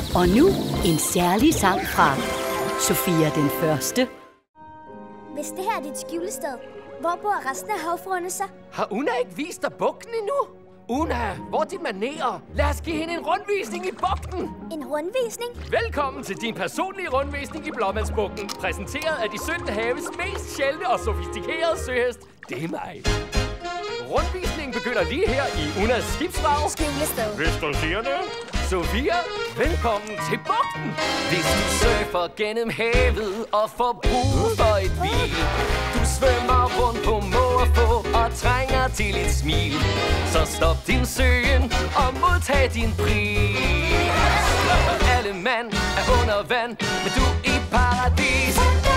Og nu en særlig sang fra Sofia den Første. Hvis det her er dit skjulested, hvor bor resten af havfruerne så? Har Una ikke vist dig bugten endnu? Una, hvor er de manerer? Lad os give hende en rundvisning i bugten. En rundvisning? Velkommen til din personlige rundvisning i Blåvandsbugten. Præsenteret af de 17 haves mest sjældne og sofistikerede søhest. Det er mig. Rundvisningen begynder lige her i Unas skibsvrag. Skjulested. Hvis du siger det. Sofia, velkommen til bugten. Hvis du surfer gennem havet og får brug for et hvil, du svømmer rundt på må og få og trænger til et smil, så stop din søgen og modtag din pris. Alle mand er under vand, men du er i paradis.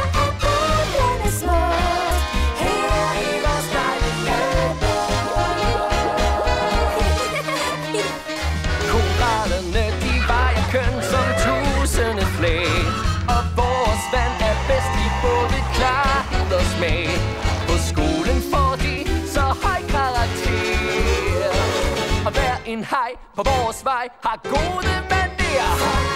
Og vores vand er bedst i både klarhed og smag. På skolen får de så høj karakter. Og hver en hej på vores vej har gode manerer.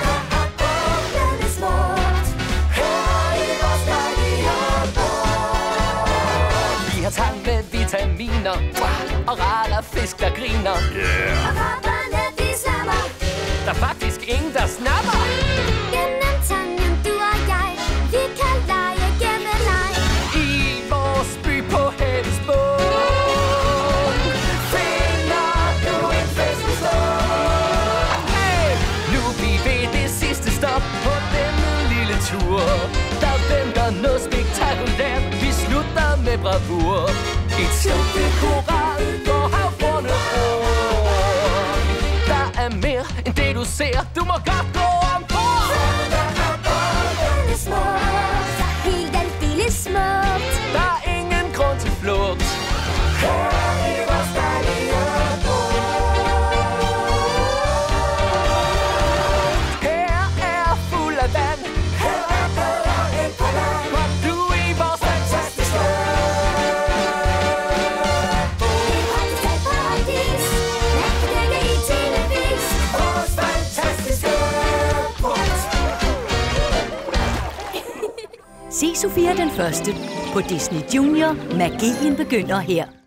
Vi har tang med vitaminer og rare fisk, der griner. Og hopperne, de slammer. Der er faktisk ingen, der snapper. Gennem tangen, du og jeg, vi kan lege gemmeleg. I vores by på havets bund finder du en festestund. Hey, nu er vi ved det sidste stop på denne lille tur. Der venter noget spektakulært, vi slutter med bravur. Et simpelt koral, hvor havfruerne bor. Der er mere end det du ser, du må godt gå ombord. Helt aldeles smukt. Der er ingen grund til flugt. Her i vores dejlige bund. Her er fuld af vand. Her er bedre end på land. Kom du i vores fantastiske paradis. Jeg kan dække i televis. vores fantastiske bund. Se Sofia den Første på Disney Junior. Magien begynder her.